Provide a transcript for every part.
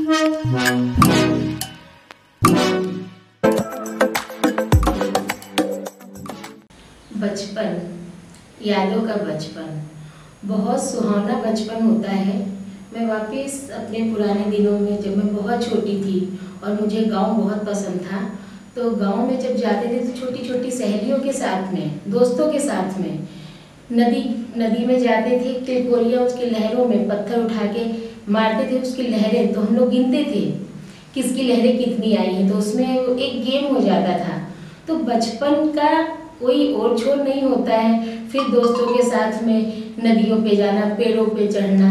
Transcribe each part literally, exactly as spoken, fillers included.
बचपन, यादों का बचपन बहुत सुहावना बचपन होता है। मैं वापस अपने पुराने दिनों में, जब मैं बहुत छोटी थी और मुझे गांव बहुत पसंद था, तो गांव में जब जाते थे तो छोटी छोटी सहेलियों के साथ में, दोस्तों के साथ में नदी नदी में जाते थे। तिलकोरिया उसकी लहरों में पत्थर उठा के मारते थे, उसकी लहरें तो हम लोग गिनते थे किसकी लहरें कितनी आई हैं, तो उसमें एक गेम हो जाता था। तो बचपन का कोई और छोर नहीं होता है। फिर दोस्तों के साथ में नदियों पे जाना, पेड़ों पे चढ़ना,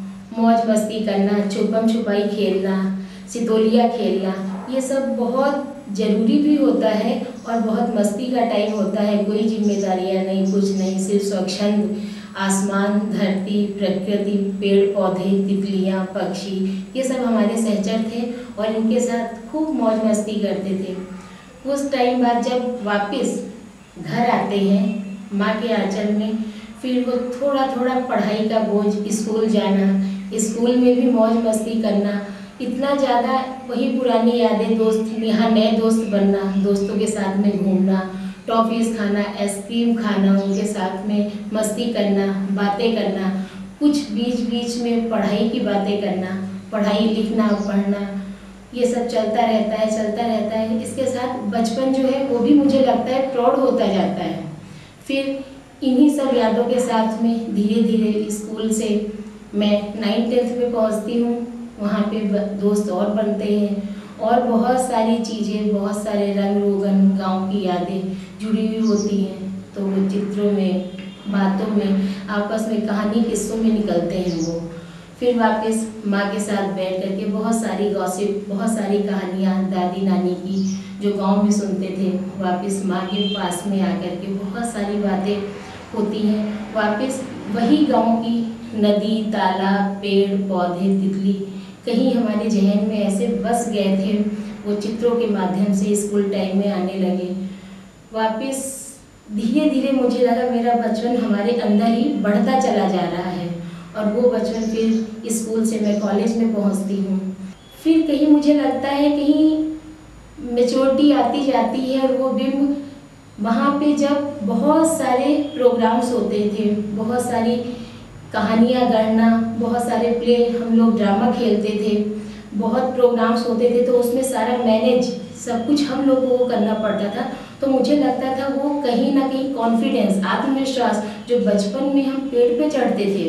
मौज मस्ती करना, छुपम छुपाई खेलना, सितोलिया खेलना, ये सब बहुत ज़रूरी भी होता है और बहुत मस्ती का टाइम होता है। कोई जिम्मेदारियाँ नहीं, कुछ नहीं, सिर्फ स्वच्छंद आसमान, धरती, प्रकृति, पेड़ पौधे, तितलियाँ, पक्षी, ये सब हमारे सहचर थे और इनके साथ खूब मौज मस्ती करते थे। कुछ टाइम बाद जब वापस घर आते हैं माँ के आंचल में, फिर वो थोड़ा थोड़ा पढ़ाई का बोझ, स्कूल जाना, स्कूल में भी मौज मस्ती करना, इतना ज़्यादा वही पुरानी यादें, दोस्त, यहाँ नए दोस्त बनना, दोस्तों के साथ में घूमना, टॉफ़ीज़ खाना, आइसक्रीम खाना, उनके साथ में मस्ती करना, बातें करना, कुछ बीच बीच में पढ़ाई की बातें करना, पढ़ाई लिखना, पढ़ना, ये सब चलता रहता है चलता रहता है। इसके साथ बचपन जो है वो भी मुझे लगता है प्रौढ़ होता जाता है। फिर इन्हीं सब यादों के साथ में धीरे धीरे स्कूल से मैं नाइन टेंथ में पहुंचती हूँ। वहाँ पे दोस्त और बनते हैं और बहुत सारी चीज़ें, बहुत सारे रंग रोगन, गांव की यादें जुड़ी हुई होती हैं। तो वो चित्रों में, बातों में, आपस में कहानी किस्सों में निकलते हैं वो। फिर वापस माँ के साथ बैठ करके बहुत सारी गॉसिप, बहुत सारी कहानियाँ दादी नानी की जो गांव में सुनते थे, वापस माँ के पास में आकर के बहुत सारी बातें होती हैं। वापस वही गांव की नदी, तालाब, पेड़ पौधे, तितली कहीं हमारे जहन में ऐसे बस गए थे, वो चित्रों के माध्यम से स्कूल टाइम में आने लगे। वापस धीरे धीरे मुझे लगा मेरा बचपन हमारे अंदर ही बढ़ता चला जा रहा है और वो बचपन फिर स्कूल से मैं कॉलेज में पहुंचती हूँ। फिर कहीं मुझे लगता है कहीं मैच्योरिटी आती जाती है और वो बिम्ब वहाँ पे जब बहुत सारे प्रोग्राम्स होते थे, बहुत सारी कहानियाँ गढ़ना, बहुत सारे प्ले, हम लोग ड्रामा खेलते थे, बहुत प्रोग्राम्स होते थे, तो उसमें सारा मैनेज सब कुछ हम लोगों को करना पड़ता था। तो मुझे लगता था वो कहीं ना कहीं कॉन्फिडेंस, आत्मविश्वास जो बचपन में हम पेड़ पे चढ़ते थे,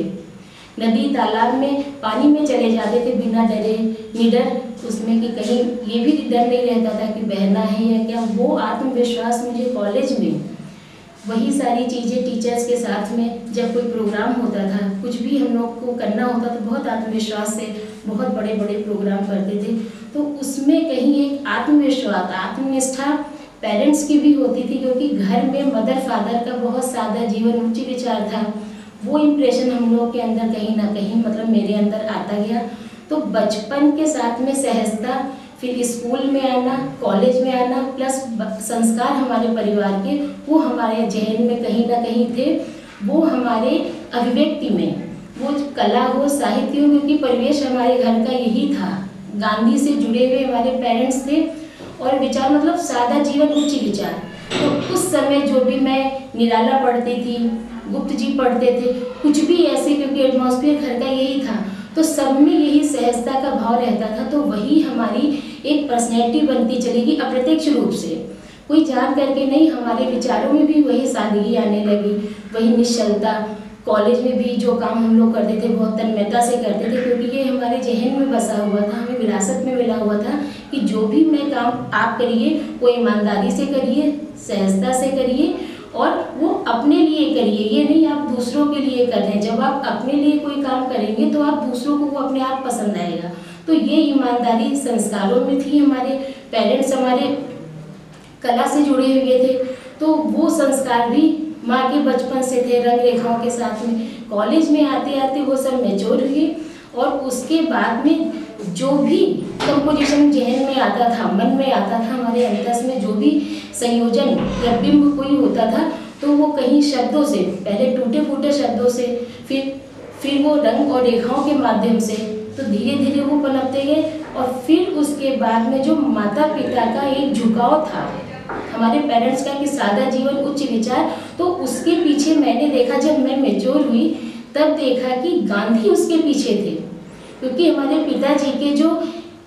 नदी तालाब में पानी में चले जाते थे बिना डरे निडर, उसमें कि कहीं ये भी डर नहीं रहता था कि बहना है या क्या, वो आत्मविश्वास मुझे कॉलेज में वही सारी चीज़ें टीचर्स के साथ में जब कोई प्रोग्राम होता था, कुछ भी हम लोग को करना होता तो बहुत आत्मविश्वास से बहुत बड़े बड़े प्रोग्राम करते थे। तो उसमें कहीं एक आत्मविश्वास, आत्मनिष्ठा पेरेंट्स की भी होती थी, क्योंकि घर में मदर फादर का बहुत सादा जीवन, उच्च विचार था। वो इम्प्रेशन हम लोग के अंदर कहीं ना कहीं, मतलब मेरे अंदर आता गया। तो बचपन के साथ में सहजता, फिर स्कूल में आना, कॉलेज में आना, प्लस संस्कार हमारे परिवार के, वो हमारे जहन में कहीं ना कहीं थे, वो हमारे अभिव्यक्ति में, वो कला हो, साहित्य हो, क्योंकि परिवेश हमारे घर का यही था। गांधी से जुड़े हुए हमारे पेरेंट्स थे और विचार, मतलब सादा जीवन, उच्च विचार। तो उस समय जो भी मैं निराला पढ़ती थी, गुप्त जी पढ़ते थे, कुछ भी ऐसे, क्योंकि एटमॉस्फेयर घर का यही था, तो सब में यही सहजता का भाव रहता था। तो वही हमारी एक पर्सनैलिटी बनती चलेगी अप्रत्यक्ष रूप से, कोई जान करके नहीं। हमारे विचारों में भी वही सादगी आने लगी, वही निश्चलता। कॉलेज में भी जो काम हम लोग करते थे बहुत तन्मयता से करते थे, क्योंकि ये हमारे जहन में बसा हुआ था, हमें विरासत में मिला हुआ था कि जो भी मैं काम आप करिए वो ईमानदारी से करिए, सहजता से करिए और वो अपने लिए करिए, ये नहीं आप दूसरों के लिए कर रहे हैं। जब आप अपने लिए कोई काम करेंगे तो आप दूसरों को वो अपने आप पसंद आएगा। तो ये ईमानदारी संस्कारों में थी। हमारे पेरेंट्स हमारे कला से जुड़े हुए थे, तो वो संस्कार भी माँ के बचपन से थे, रंग रेखाओं के साथ में। कॉलेज में आते आते वो सब मैच्योर हुए और उसके बाद में जो भी कंपोजिशन जहन में आता था, मन में आता था, हमारे अंतस में जो भी संयोजन या बिंब कोई होता था, तो वो कहीं शब्दों से, पहले टूटे फूटे शब्दों से, फिर फिर वो रंग और रेखाओं के माध्यम से तो धीरे धीरे वो पनपते गए। और फिर उसके बाद में जो माता पिता का एक झुकाव था, हमारे पेरेंट्स का कि सादा जीवन उच्च विचार, तो उसके पीछे मैंने देखा, जब मैं मैच्योर हुई तब देखा कि गांधी उसके पीछे थे। क्योंकि हमारे पिताजी के जो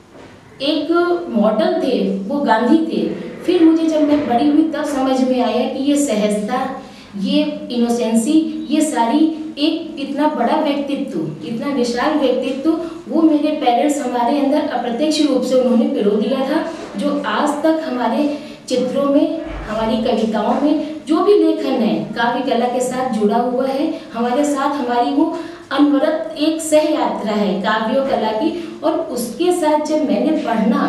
एक मॉडल थे वो गांधी थे। फिर मुझे जब मैं बड़ी हुई तब समझ में आया कि ये सहजता, ये इनोसेंसी, ये सारी एक इतना बड़ा व्यक्तित्व, इतना विशाल व्यक्तित्व वो मेरे पेरेंट्स हमारे अंदर अप्रत्यक्ष रूप से उन्होंने पिरो दिया था, जो आज तक हमारे चित्रों में, हमारी कविताओं में, जो भी लेखन है काव्य कला के साथ जुड़ा हुआ है। हमारे साथ हमारी वो अनवरत एक सह यात्रा है काव्य कला की। और उसके साथ जब मैंने पढ़ना,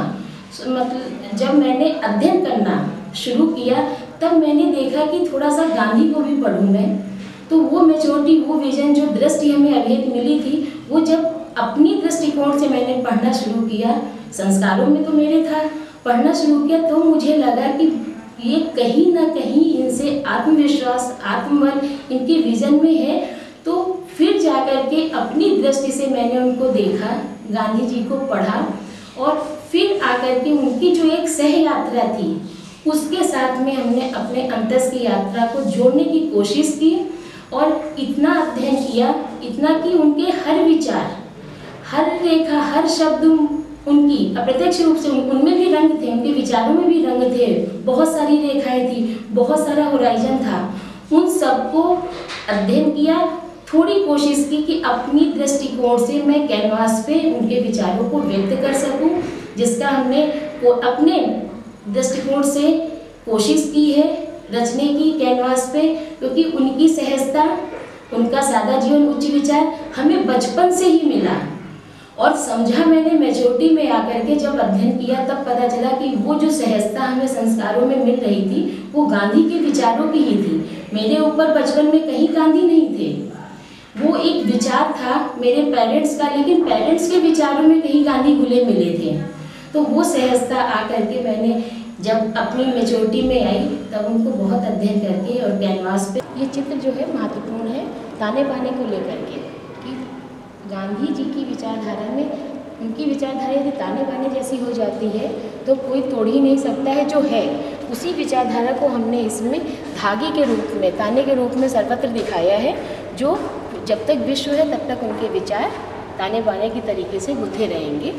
मतलब जब मैंने अध्ययन करना शुरू किया, तब मैंने देखा कि थोड़ा सा गांधी को भी पढ़ूं मैं। तो वो मैच्योरिटी, वो विजन, जो दृष्टि हमें अभेद मिली थी, वो जब अपनी दृष्टिकोण से मैंने पढ़ना शुरू किया, संस्कारों में तो मेरे था, पढ़ना शुरू किया, तो मुझे लगा कि ये कहीं ना कहीं इनसे आत्मविश्वास, आत्मबल इनके विजन में है। तो फिर जाकर के अपनी दृष्टि से मैंने उनको देखा, गांधी जी को पढ़ा, और फिर आकर के उनकी जो एक सह यात्रा थी उसके साथ में हमने अपने अंतस की यात्रा को जोड़ने की कोशिश की। और इतना अध्ययन किया, इतना कि उनके हर विचार, हर रेखा, हर शब्द उनकी अप्रत्यक्ष रूप से उनमें भी रंग थे, उनके विचारों में भी रंग थे, बहुत सारी रेखाएं थी, बहुत सारा होराइजन था। उन सबको अध्ययन किया, थोड़ी कोशिश की कि अपनी दृष्टिकोण से मैं कैनवास पे उनके विचारों को व्यक्त कर सकूं, जिसका हमने को अपने दृष्टिकोण से कोशिश की है रचने की कैनवास पे। क्योंकि उनकी सहजता, उनका सादा जीवन उच्च विचार हमें बचपन से ही मिला। और समझा मैंने मैच्योरिटी में आकर के, जब अध्ययन किया तब पता चला कि वो जो सहजता हमें संस्कारों में मिल रही थी वो गांधी के विचारों की ही थी। मेरे ऊपर बचपन में कहीं गांधी नहीं थे, वो एक विचार था मेरे पेरेंट्स का, लेकिन पेरेंट्स के विचारों में कहीं गांधी घुले मिले थे। तो वो सहजता आकर के मैंने जब अपनी मैच्योरिटी में आई तब उनको बहुत अध्ययन करके और कैनवास पे ये चित्र जो है महत्वपूर्ण है ताने बाने को लेकर के, कि गांधी जी की विचारधारा में, उनकी विचारधारा यदि ताने बाने जैसी हो जाती है तो कोई तोड़ ही नहीं सकता है। जो है उसी विचारधारा को हमने इसमें धागे के रूप में, ताने के रूप में सर्वत्र दिखाया है, जो जब तक विश्व है तब तक उनके विचार ताने बाने की तरीके से गुथे रहेंगे।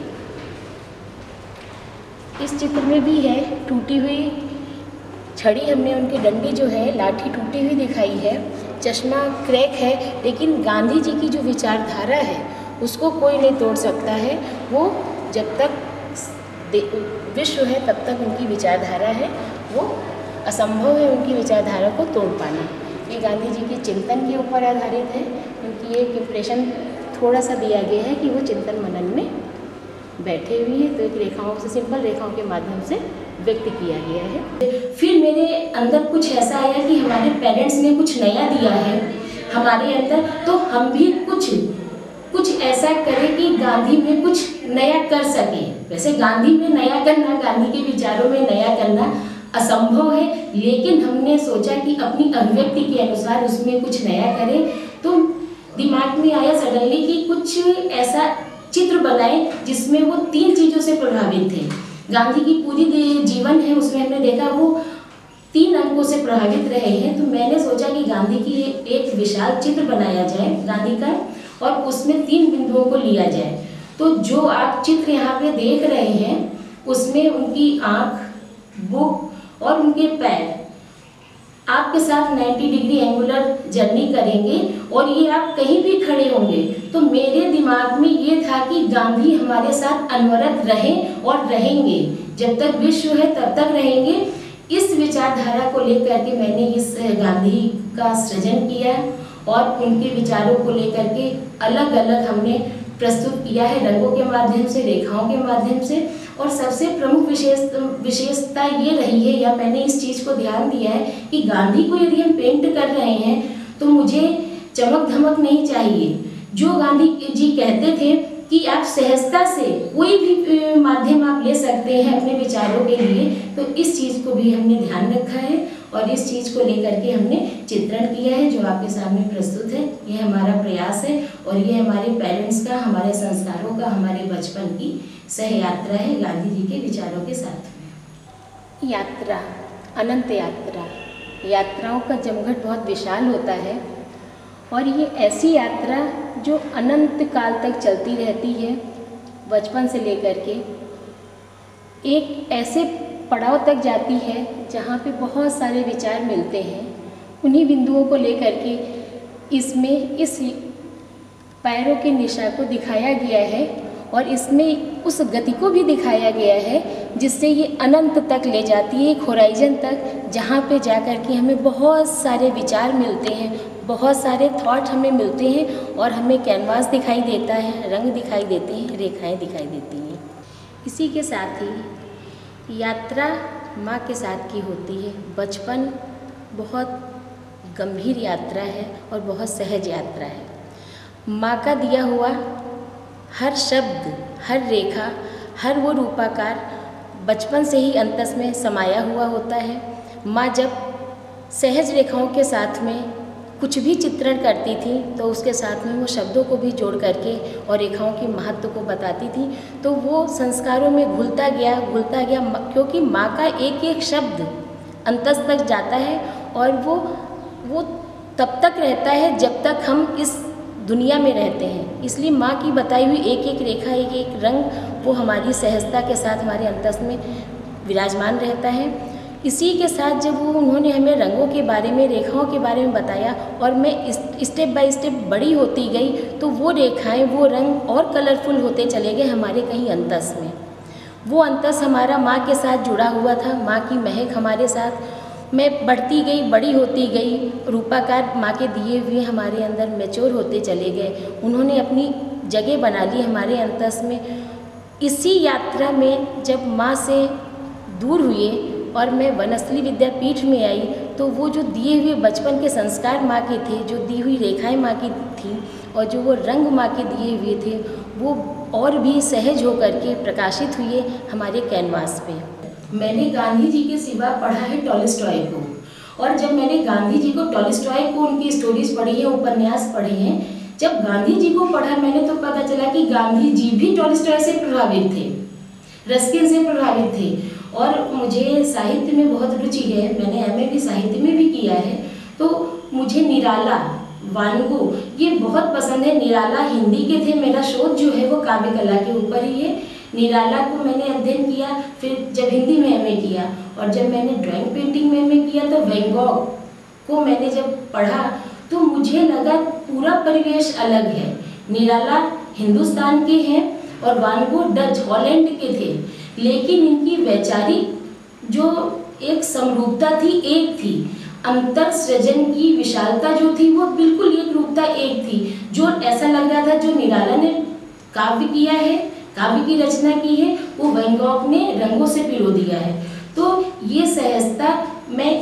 इस चित्र में भी है टूटी हुई छड़ी, हमने उनकी डंडी जो है लाठी टूटी हुई दिखाई है, चश्मा क्रैक है, लेकिन गांधी जी की जो विचारधारा है उसको कोई नहीं तोड़ सकता है। वो जब तक विश्व है तब तक उनकी विचारधारा है, वो असंभव है उनकी विचारधारा को तोड़ पाना। ये गांधी जी के चिंतन के ऊपर आधारित है। उनकी एक इम्प्रेशन थोड़ा सा दिया गया है कि वो चिंतन मनन में बैठे हुए हैं, तो एक रेखाओं से, सिंपल रेखाओं के माध्यम से व्यक्त किया गया है। फिर मेरे अंदर कुछ ऐसा आया कि हमारे पेरेंट्स ने कुछ नया दिया है हमारे अंदर, तो हम भी कुछ कुछ ऐसा करें कि गांधी में कुछ नया कर सके। वैसे गांधी में नया करना, गांधी के विचारों में नया करना असंभव है, लेकिन हमने सोचा कि अपनी अभिव्यक्ति के अनुसार उसमें कुछ नया करें। तो दिमाग में आया सडनली कि कुछ ऐसा चित्र बनाए जिसमें वो तीन चीज़ों से प्रभावित थे। गांधी की पूरी जीवन है उसमें हमने देखा वो तीन अंकों से प्रभावित रहे हैं। तो मैंने सोचा कि गांधी की एक विशाल चित्र बनाया जाए गांधी का, और उसमें तीन बिंदुओं को लिया जाए। तो जो आप चित्र यहाँ पे देख रहे हैं उसमें उनकी आँख, बुक और उनके पैर आपके साथ नब्बे डिग्री एंगुलर जर्नी करेंगे, और ये आप कहीं भी खड़े होंगे। तो मेरे दिमाग में ये था कि गांधी हमारे साथ अनवरत रहें और रहेंगे, जब तक विश्व है तब तक रहेंगे। इस विचारधारा को लेकर के मैंने इस गांधी का सृजन किया और उनके विचारों को लेकर के अलग अलग हमने प्रस्तुत किया है, रंगों के माध्यम से, रेखाओं के माध्यम से। और सबसे प्रमुख विशेष विशेषता ये रही है, या मैंने इस चीज़ को ध्यान दिया है कि गांधी को यदि हम पेंट कर रहे हैं तो मुझे चमक धमक नहीं चाहिए। जो गांधी जी कहते थे कि आप सहजता से कोई भी माध्यम आप ले सकते हैं अपने विचारों के लिए, तो इस चीज़ को भी हमने ध्यान रखा है और इस चीज़ को लेकर के हमने चित्रण किया है जो आपके सामने प्रस्तुत है। ये हमारा प्रयास है और ये हमारे पेरेंट्स का, हमारे संस्कारों का, हमारे बचपन की सह यात्रा है गांधी जी के विचारों के साथ में। यात्रा, अनंत यात्रा, यात्राओं का जमघट बहुत विशाल होता है और ये ऐसी यात्रा जो अनंत काल तक चलती रहती है, बचपन से लेकर के एक ऐसे पड़ाव तक जाती है जहाँ पे बहुत सारे विचार मिलते हैं। उन्हीं बिंदुओं को लेकर के इसमें इस पैरों के निशा को दिखाया गया है और इसमें उस गति को भी दिखाया गया है जिससे ये अनंत तक ले जाती है, एक होराइजन तक, जहाँ पे जाकर के हमें बहुत सारे विचार मिलते हैं, बहुत सारे थॉट हमें मिलते हैं और हमें कैनवास दिखाई देता है, रंग दिखाई देते हैं, रेखाएं दिखाई देती हैं। इसी के साथ ही यात्रा माँ के साथ की होती है। बचपन बहुत गंभीर यात्रा है और बहुत सहज यात्रा है। माँ का दिया हुआ हर शब्द, हर रेखा, हर वो रूपाकार बचपन से ही अंतस में समाया हुआ होता है। माँ जब सहज रेखाओं के साथ में कुछ भी चित्रण करती थी तो उसके साथ में वो शब्दों को भी जोड़ करके और रेखाओं के महत्व को बताती थी, तो वो संस्कारों में घुलता गया घुलता गया क्योंकि माँ का एक एक शब्द अंतस तक जाता है और वो वो तब तक रहता है जब तक हम इस दुनिया में रहते हैं। इसलिए माँ की बताई हुई एक एक रेखा, एक एक रंग वो हमारी सहजता के साथ हमारे अंतस में विराजमान रहता है। इसी के साथ जब वो उन्होंने हमें रंगों के बारे में, रेखाओं के बारे में बताया और मैं स्टेप बाय स्टेप बड़ी होती गई तो वो रेखाएं, वो रंग और कलरफुल होते चले गए हमारे कहीं अंतस में। वो अंतस हमारा माँ के साथ जुड़ा हुआ था, माँ की महक हमारे साथ। मैं बढ़ती गई, बड़ी होती गई, रूपाकार माँ के दिए हुए हमारे अंदर मैच्योर होते चले गए। उन्होंने अपनी जगह बना ली हमारे अंतस में। इसी यात्रा में जब माँ से दूर हुए और मैं बनस्थली विद्यापीठ में आई तो वो जो दिए हुए बचपन के संस्कार माँ के थे, जो दी हुई रेखाएं माँ की थी और जो वो रंग माँ के दिए हुए थे, वो और भी सहज होकर के प्रकाशित हुए हमारे कैनवास पे। मैंने गांधी जी के सिवा पढ़ा है टॉलस्टॉय को, और जब मैंने गांधी जी को, टॉलस्टॉय को, उनकी स्टोरीज पढ़ी है, उपन्यास पढ़े हैं, जब गांधी जी को पढ़ा मैंने तो पता चला कि गांधी जी भी टॉलस्टॉय से प्रभावित थे, रस्किन से प्रभावित थे। और मुझे साहित्य में बहुत रुचि है, मैंने एम ए भी साहित्य में भी किया है, तो मुझे निराला, वानगो ये बहुत पसंद है। निराला हिंदी के थे, मेरा शोध जो है वो काव्य कला के ऊपर ही है। निराला को मैंने अध्ययन किया, फिर जब हिंदी में एम ए किया और जब मैंने ड्राइंग पेंटिंग में एम ए किया तो वैन गॉग को मैंने जब पढ़ा तो मुझे लगा पूरा परिवेश अलग है। निराला हिंदुस्तान के हैं और वान गो डच, हॉलैंड के थे, लेकिन इनकी वैचारिक जो एक समरूपता थी, एक थी। अंतर सृजन की विशालता जो थी वो बिल्कुल एक रूपता एक थी, जो ऐसा लग रहा था जो निराला ने काव्य किया है, काव्य की रचना की है, वो वैन गॉग ने रंगों से पिरो दिया है। तो ये सहजता मैं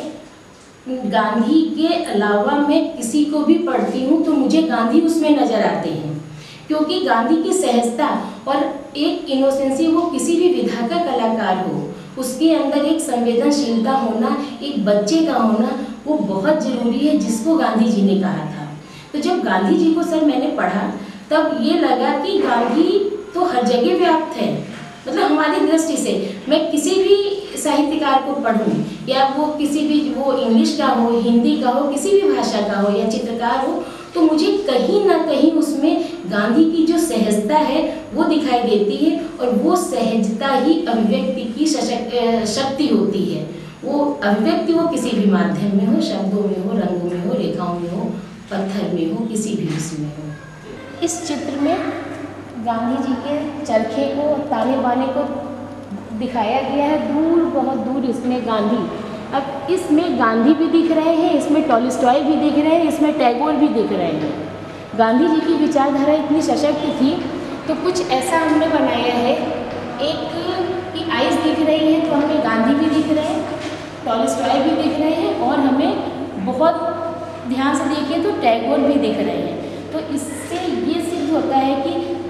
गांधी के अलावा मैं किसी को भी पढ़ती हूँ तो मुझे गांधी उसमें नजर आते हैं, क्योंकि गांधी की सहजता और एक इनोसेंसी, वो किसी भी विधा का कलाकार हो उसके अंदर एक संवेदनशीलता होना, एक बच्चे का होना, वो बहुत जरूरी है, जिसको गांधी जी ने कहा था। तो जब गांधी जी को सर मैंने पढ़ा तब ये लगा कि गांधी तो हर जगह व्याप्त है। मतलब हमारी दृष्टि से मैं किसी भी साहित्यकार को पढ़ूं या वो किसी भी, वो इंग्लिश का हो, हिंदी का हो, किसी भी भाषा का हो या चित्रकार हो, तो मुझे कहीं ना कहीं उसमें गांधी की जो सहजता है वो दिखाई देती है, और वो सहजता ही अभिव्यक्ति की शक्ति होती है। वो अभिव्यक्ति वो किसी भी माध्यम में हो, शब्दों में हो, रंगों में हो, रेखाओं में हो, पत्थर में हो, किसी भी उसमें हो। इस चित्र में गांधी जी के चरखे को, ताने बाने को दिखाया गया है, दूर, बहुत दूर इसमें गांधी। अब इसमें गांधी भी दिख रहे हैं, इसमें टॉलस्टॉय भी दिख रहे हैं, इसमें टैगोर भी दिख रहे हैं। गांधी जी की विचारधारा इतनी सशक्त थी तो कुछ ऐसा हमने बनाया है, एक की आइज दिख रही है तो हमें गांधी भी दिख रहे हैं, टॉलस्टॉय भी दिख रहे हैं, और हमें बहुत ध्यान से देखिए तो टैगोर भी दिख रहे हैं। तो इससे ये सिद्ध होता है कि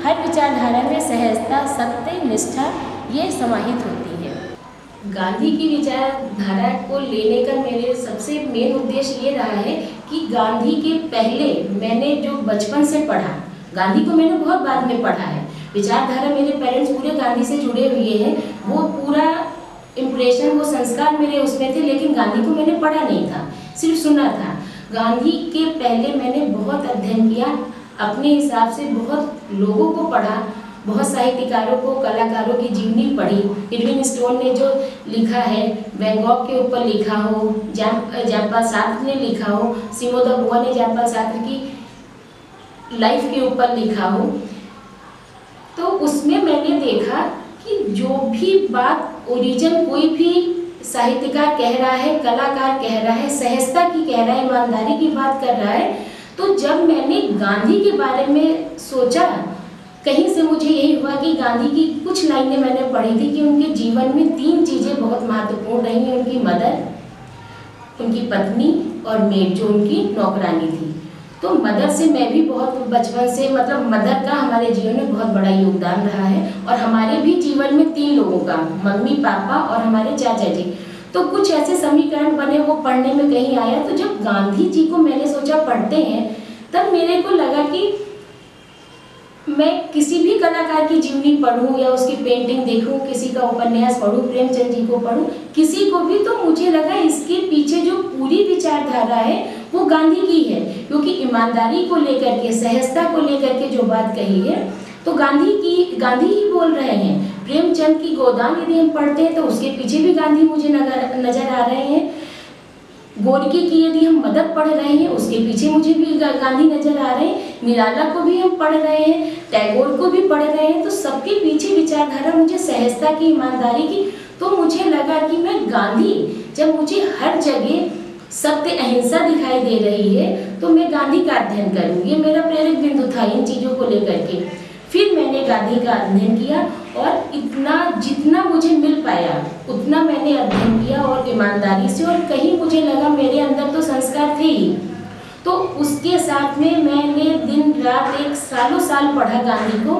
हर विचारधारा में सहजता, सत्य, निष्ठा ये समाहित होती है। गांधी की विचारधारा को लेने का मेरे सबसे मेन उद्देश्य ये रहा है कि गांधी के पहले मैंने जो बचपन से पढ़ा, गांधी को मैंने बहुत बाद में पढ़ा है। विचारधारा, मेरे पेरेंट्स पूरे गांधी से जुड़े हुए हैं, वो पूरा इम्प्रेशन, वो संस्कार मेरे उसमें थे, लेकिन गांधी को मैंने पढ़ा नहीं था, सिर्फ सुना था। गांधी के पहले मैंने बहुत अध्ययन किया, अपने हिसाब से बहुत लोगों को पढ़ा, बहुत साहित्यकारों को, कलाकारों की जीवनी पढ़ी। इरविन स्टोन ने जो लिखा है, वैन गॉग के ऊपर लिखा हो, जयपाल सार्त्र ने लिखा हो, सिमोन द बोआ ने जयपाल सार्त्र की लाइफ के ऊपर लिखा हो, तो उसमें मैंने देखा कि जो भी बात ओरिजिन कोई भी साहित्यकार कह रहा है, कलाकार कह रहा है, सहजता की कह रहा है, ईमानदारी की बात कर रहा है, तो जब मैंने गांधी के बारे में सोचा, कहीं से मुझे यही हुआ कि गांधी की कुछ लाइनें मैंने पढ़ी थी कि उनके जीवन में तीन चीज़ें बहुत महत्वपूर्ण रही, उनकी मदर, उनकी पत्नी और मेड जो उनकी नौकरानी थी। तो मदर से मैं भी बहुत बचपन से, मतलब मदर का हमारे जीवन में बहुत बड़ा योगदान रहा है, और हमारे भी जीवन में तीन लोगों का, मम्मी, पापा और हमारे चाचा जी। तो कुछ ऐसे समीकरण बने, वो पढ़ने में कहीं आया। तो जब गांधी जी को मैंने सोचा पढ़ते हैं, तब मेरे को लगा कि मैं किसी भी कलाकार की जीवनी पढ़ूं या उसकी पेंटिंग देखूं, किसी का उपन्यास पढ़ूं, प्रेमचंद जी को पढ़ूं, किसी को भी, तो मुझे लगा इसके पीछे जो पूरी विचारधारा है वो गांधी की है, क्योंकि ईमानदारी को लेकर के, सहजता को लेकर के जो बात कही है, तो गांधी की गांधी ही बोल रहे हैं। प्रेमचंद की गोदान यदि हम पढ़ते हैं तो उसके पीछे भी गांधी मुझे नजर आ रहे हैं। गोरकी की यदि हम मदद पढ़ रहे हैं, उसके पीछे मुझे भी गांधी नजर आ रहे हैं। निराला को भी हम पढ़ रहे हैं, टैगोर को भी पढ़ रहे हैं, तो सबके पीछे विचारधारा मुझे सहजता की, ईमानदारी की। तो मुझे लगा कि मैं गांधी, जब मुझे हर जगह सत्य, अहिंसा दिखाई दे रही है, तो मैं गांधी का अध्ययन करूँ। ये मेरा प्रेरक बिंदु था इन चीज़ों को लेकर के। फिर मैंने गांधी का अध्ययन किया, और इतना जितना मुझे मिल पाया उतना मैंने अध्ययन किया, और ईमानदारी से, और कहीं मुझे लगा मेरे अंदर तो संस्कार थे ही, तो उसके साथ में मैंने दिन रात एक सालों साल पढ़ा गांधी को।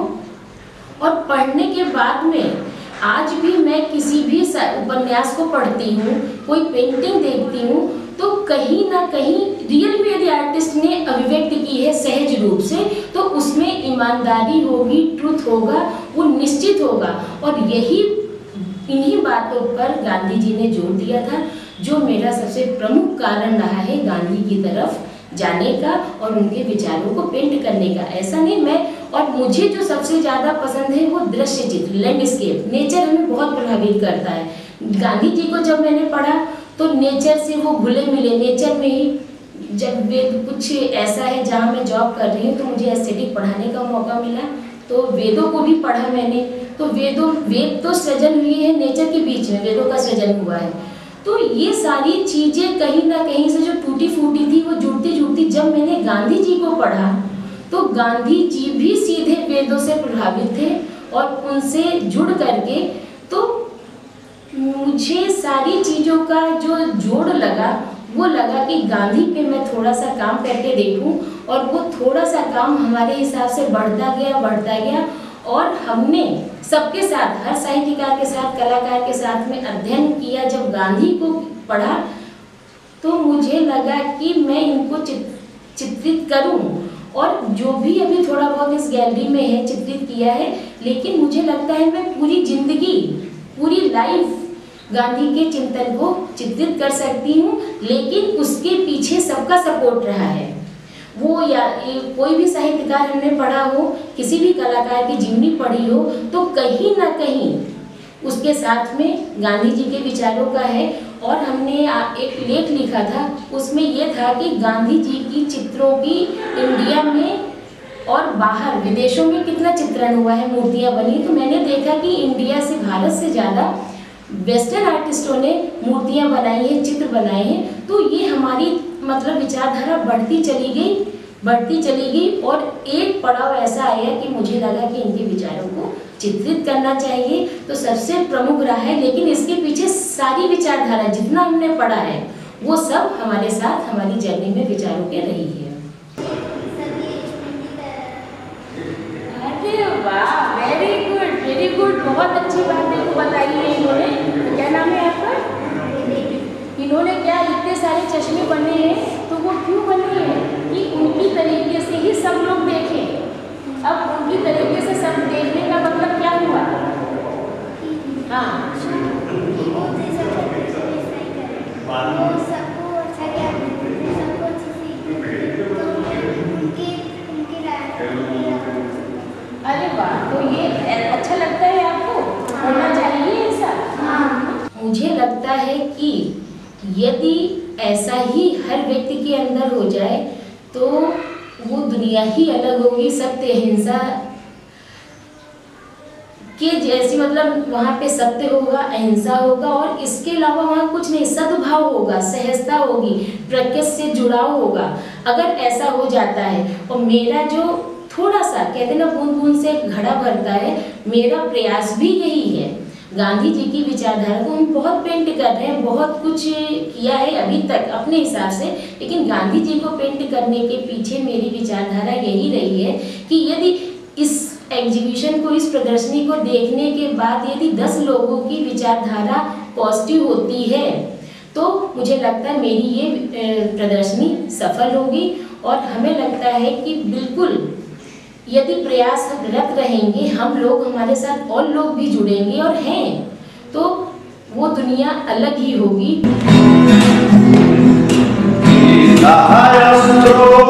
और पढ़ने के बाद में आज भी मैं किसी भी उपन्यास को पढ़ती हूँ, कोई पेंटिंग देखती हूँ, तो कहीं ना कहीं रियल में यदि आर्टिस्ट ने अभिव्यक्त की है सहज रूप से, तो उसमें ईमानदारी होगी, ट्रुथ होगा, वो निश्चित होगा। और यही, इन्हीं बातों पर गांधी जी ने जोर दिया था, जो मेरा सबसे प्रमुख कारण रहा है गांधी की तरफ जाने का और उनके विचारों को पेंट करने का। ऐसा नहीं मैं, और मुझे जो सबसे ज़्यादा पसंद है वो दृश्य चित्र, लैंडस्केप, नेचर हमें बहुत प्रभावित करता है। गांधी जी को जब मैंने पढ़ा तो नेचर से वो घुले मिले, नेचर में ही। जब वेद कुछ ऐसा है जहाँ मैं जॉब कर रही हूँ, तो मुझे एस्थेटिक पढ़ाने का मौका मिला, तो वेदों को भी पढ़ा मैंने। तो वेदों वेद तो सृजन हुई है नेचर के बीच में, वेदों का सृजन हुआ है। तो ये सारी चीज़ें कहीं ना कहीं से जो टूटी फूटी थी, वो जुड़ती जुड़ती जब मैंने गांधी जी को पढ़ा, तो गांधी जी भी सीधे वेदों से प्रभावित थे, और उनसे जुड़ करके तो मुझे सारी चीज़ों का जो जोड़ लगा, वो लगा कि गांधी पे मैं थोड़ा सा काम करके देखूं, और वो थोड़ा सा काम हमारे हिसाब से बढ़ता गया बढ़ता गया और हमने सबके साथ, हर साहित्यकार के साथ, कलाकार के साथ में अध्ययन किया। जब गांधी को पढ़ा तो मुझे लगा कि मैं इनको चित्रित करूं, और जो भी अभी थोड़ा बहुत इस गैलरी में है चित्रित किया है, लेकिन मुझे लगता है मैं पूरी जिंदगी, पूरी लाइफ गांधी के चिंतन को चित्रित कर सकती हूँ। लेकिन उसके पीछे सबका सपोर्ट रहा है। वो या कोई भी साहित्यकार हमने पढ़ा हो, किसी भी कलाकार की जीवनी पढ़ी हो, तो कहीं ना कहीं उसके साथ में गांधी जी के विचारों का है। और हमने एक लेख लिखा था, उसमें ये था कि गांधी जी की चित्रों की इंडिया में और बाहर विदेशों में कितना चित्रण हुआ है, मूर्तियाँ बनी। तो मैंने देखा कि इंडिया से, भारत से ज़्यादा वेस्टर्न आर्टिस्टों ने मूर्तियाँ बनाई हैं, चित्र बनाए हैं। तो ये हमारी मतलब विचारधारा बढ़ती चली गई बढ़ती चली गई और एक पड़ाव ऐसा आया कि मुझे लगा कि इनके विचारों को चित्रित करना चाहिए। तो सबसे प्रमुख रहा है, लेकिन इसके पीछे सारी विचारधारा जितना हमने पढ़ा है वो सब हमारे साथ हमारी जर्नी में विचारों के रही है। अरे अच्छी बात देखो बताई है इन्होंने। क्या नाम है आपका? इन्होंने क्या इतने सारे चश्मे बने हैं, तो वो क्यों बने हैं कि उनकी तरीके से ही सब लोग देखें। अब उनकी तरीके से सब देखने का मतलब क्या हुआ? हाँ, अरे वाह, तो ये अच्छा लगता है आपको? होना चाहिए ऐसा? हाँ। मुझे लगता है कि यदि ऐसा ही हर व्यक्ति के अंदर हो जाए तो वो दुनिया ही अलग होगी। सत्य अहिंसा के जैसी, मतलब वहाँ पे सत्य होगा, अहिंसा होगा और इसके अलावा वहाँ कुछ नहीं, सद्भाव होगा, सहजता होगी, प्रकृति से जुड़ाव होगा। अगर ऐसा हो जाता है और मेरा जो थोड़ा सा कहते ना बूंद बूंद से घड़ा भरता है, मेरा प्रयास भी यही है। गांधी जी की विचारधारा को हम बहुत पेंट कर रहे हैं, बहुत कुछ किया है अभी तक अपने हिसाब से, लेकिन गांधी जी को पेंट करने के पीछे मेरी विचारधारा यही रही है कि यदि इस एग्जीबिशन को, इस प्रदर्शनी को देखने के बाद यदि दस लोगों की विचारधारा पॉजिटिव होती है तो मुझे लगता है मेरी ये प्रदर्शनी सफल होगी। और हमें लगता है कि बिल्कुल यदि प्रयासरत रहेंगे हम लोग, हमारे साथ और लोग भी जुड़ेंगे और हैं, तो वो दुनिया अलग ही होगी।